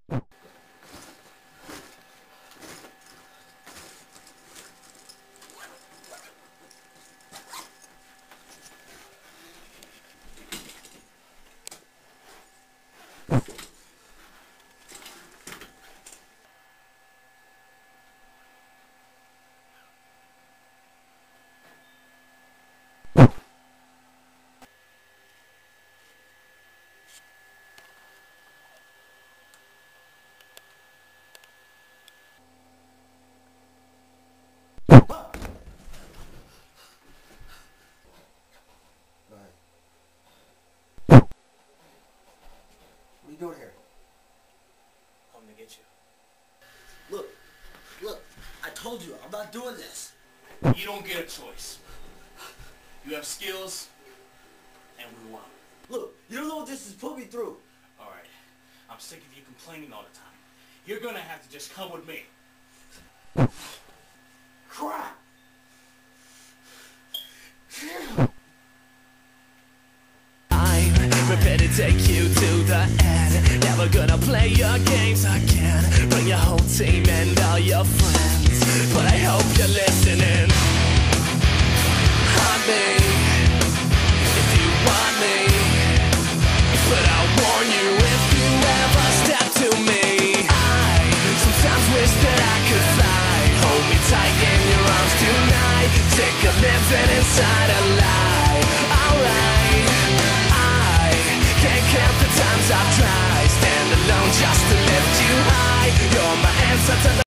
What are you doing here? I'm gonna get you. Look, I told you, I'm not doing this. You don't get a choice. You have skills, and we want them. Look, you don't know what this has put me through. Alright, I'm sick of you complaining all the time. You're gonna have to just come with me. Crap! I'm prepared to take you to the end. Never gonna play your games again. Bring your whole team and all your friends, but I hope you're listening. Hunt me if you want me, but I'll warn you if you ever step to me. I sometimes wish that I could fly. Hold me tight in your arms tonight. Sick of living inside a lie. Alright, I can't count the times I've tried. Stand alone just to lift you high. You're my answer to the